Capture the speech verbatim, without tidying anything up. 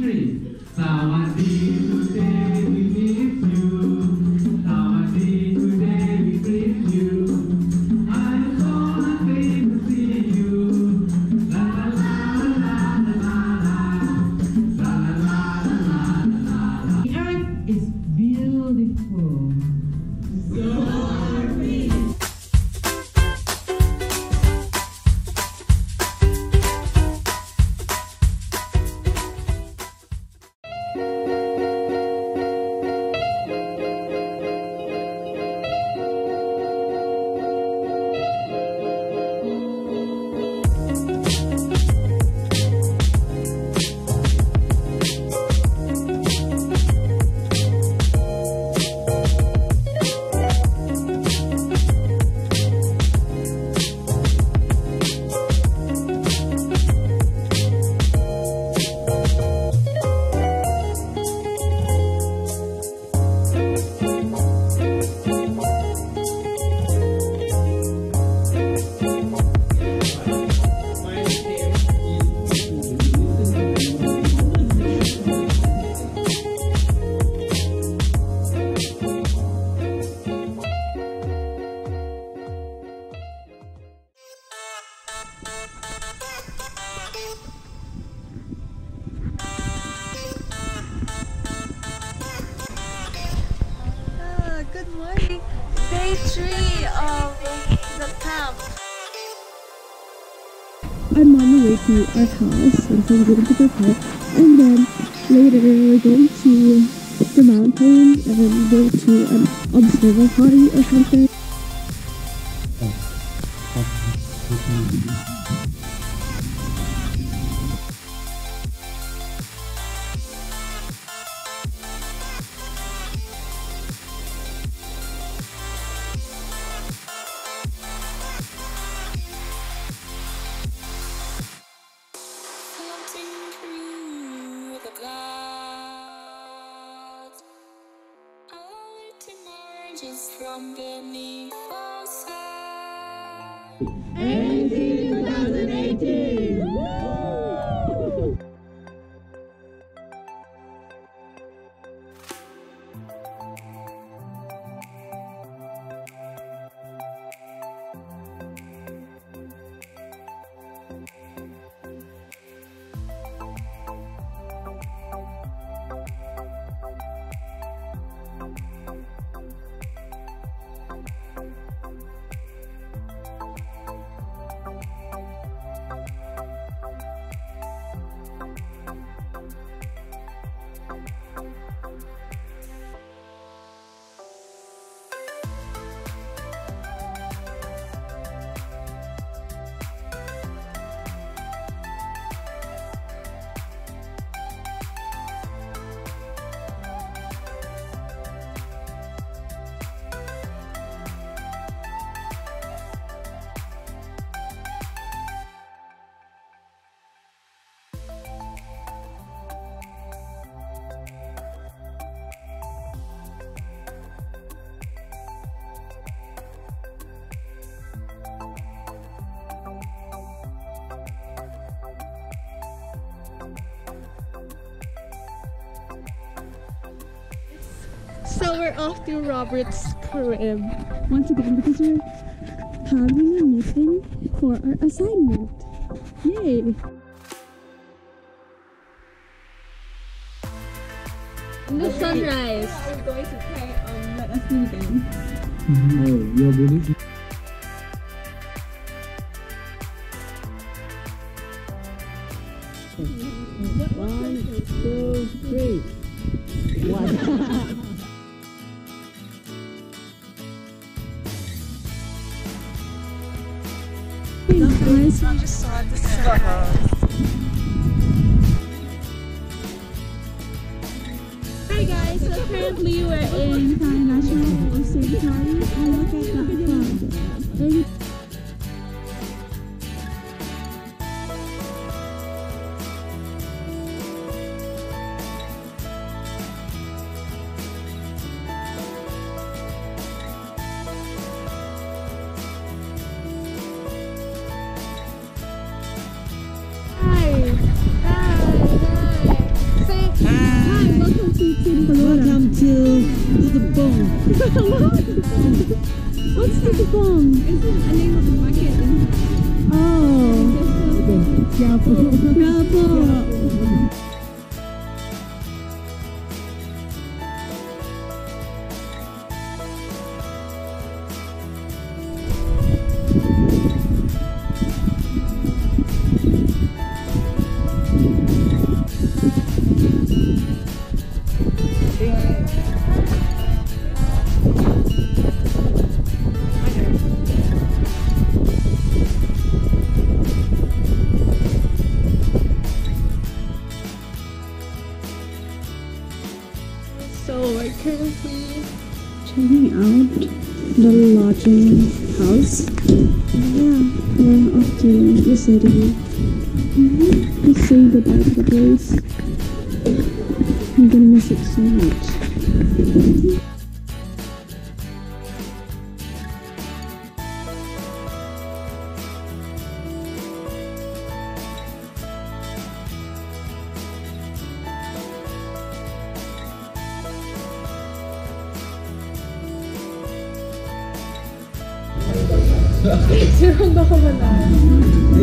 three. Sawadee, today we miss you. Sawadee, today we miss you. I'm so happy to see you. La la la la la la la la la la la la. The earth is beautiful. So are we. Good morning, day three of the camp. I'm on the way to our house, and so we're going to prepare, and then later we're going to the mountain and go to an observatory or something. From beneath the sky. A S E A N twenty eighteen! So we're off to Robert's crib once again because we're having a meeting for our assignment. Yay! The sunrise. We're going to try um let us meet again. Oh, you're really. One, two, three. One. Guys, We just saw the sunrise. hi guys, so currently we're in Thailand National Observatory and look at that cloud. And hi, hi, hi. Say Welcome to Tutupong. What's Tutupong? It's a name of the market. Oh. Quiapo. Quiapo. So we're currently Checking out the lodging house. Yeah, we're off to the city. Mm-hmm. Just saying goodbye to the place. I'm gonna miss it so much. Sirong baka ba na?